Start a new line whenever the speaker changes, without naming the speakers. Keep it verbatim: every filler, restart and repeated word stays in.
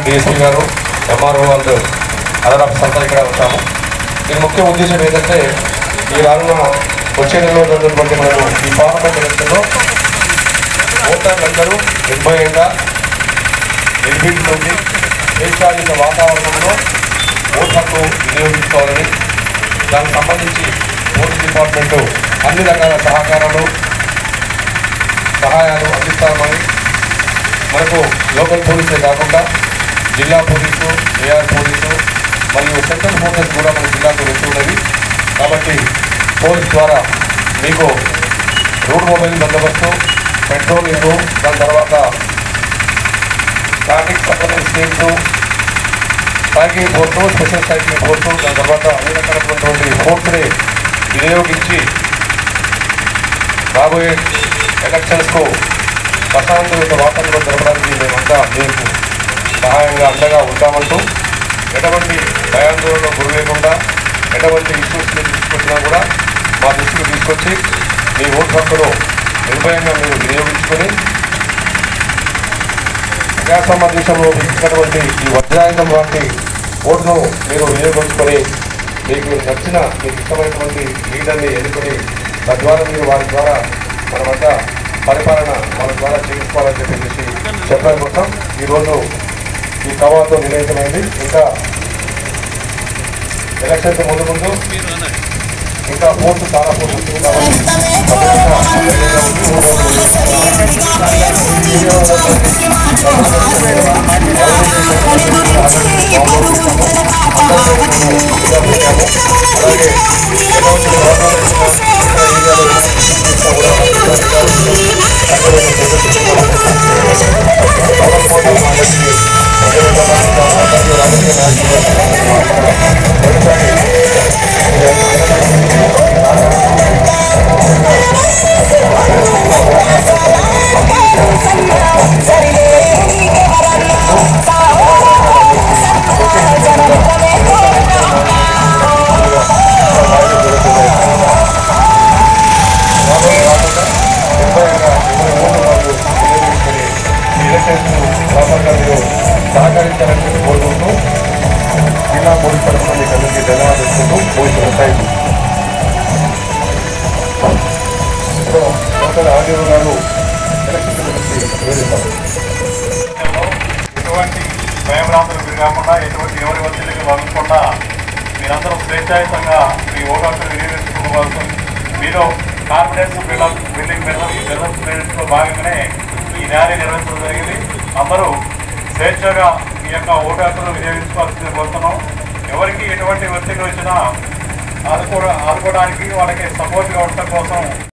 DSP గారు, MRO and other officers అంతా ఇక్కడ వచ్చాము. దీని ముఖ్య ఉద్దేశం ఏంటంటే ఈ రానున్న వచ్చే నెలలో జరిగినటువంటి మనము ఈ పార్లమెంట్ ఎలక్షన్లో ఓటర్లందరూ నిర్భయంగా నిర్వహించుకుంది స్వేచ్ఛాయుత వాతావరణంలో ఓటు హక్కు వినియోగించుకోవాలని, దానికి సంబంధించి పోలీస్ డిపార్ట్మెంటు అన్ని రకాల సహకారాలు సహాయాలు అందిస్తామని, మనకు లోకల్ పోలీసే కాకుండా జిల్లా పోలీసు, ఏఆర్ పోలీసు మరియు సెంట్రల్ ఫోర్సెస్ కూడా మన జిల్లాకు వెళ్తున్నవి. కాబట్టి పోలీస్ ద్వారా మీకు రూట్ మొబైల్ బందోబస్తు, పెట్రోలింగ్, దాని తర్వాత ట్రాఫిక్ సంబంధించిన schemes, cycle force, special cycle force, దాని తర్వాత అన్ని రకాలైనటువంటి ఫోర్స్ని వినియోగించి రాబోయే ఎలక్షన్స్కు ప్రశాంతమైన వాతావరణంలో జరపడానికి మేమంతా మీకు సహాయంగా అండగా ఉంటామంటూ ఎటువంటి భయాందోళనలో గురి లేకుండా ఎటువంటి ఇష్యూస్ని తీసుకొచ్చినా కూడా మా దృష్టికి తీసుకొచ్చి మీ ఓటు హక్కును నిర్భయంగా మీరు వినియోగించుకొని ప్రజాస్వామ్య దేశంలో మీకు ఇచ్చినటువంటి ఈ వజ్రాయుధం వంటి ఓటును మీరు వినియోగించుకొని మీకు నచ్చిన మీకు ఇష్టమైనటువంటి లీడర్ని ఎన్నుకొని తద్వారా మీరు వారి ద్వారా మన వద్ద పరిపాలన వాళ్ళ ద్వారా చేయించుకోవాలని చెప్పేసి చెప్పడం కోసం ఈరోజు ఈ కవాతో నిర్ణయించమైంది. ఇంకా ఎలక్షన్స్ ముందు ముందు ఇంకా పోస్టు చాలా పోస్టు వస్తుంది అలాగే సహకరించాలని కోరుకుంటూ జిల్లా పోలీస్ తరఫున మీకు అందరికీ ధన్యవాదాలు పోలీసులు థ్యాంక్ యూ. లోకల్ ఆర్డీఓ గారు ఎలక్షన్ గురించి వివరిస్తారు.
ఎటువంటి భయభ్రాంతులకు గురి కాకుండా ఎటువంటి ఎవరి ఒత్తిడికి వదలకుండా మీరందరూ స్వేచ్ఛాయుతంగా మీ ఓటు హక్కును వినియోగించుకోవాల్సి మీలో కాన్ఫిడెన్స్ బిల్డప్ బిల్డింగ్ బిల్డప్ భాగంగానే ఈ ర్యాలీ నిర్వహించడం జరిగింది. అందరూ స్వేచ్ఛగా ఈ యొక్క ఓటు హక్కును వినియోగించుకోవాల్సింది కోరుతున్నాం. ఎవరికి ఎటువంటి ఒత్తిడి వచ్చినా ఆదుకో ఆదుకోవడానికి వాళ్ళకి సపోర్ట్గా ఉండటం కోసం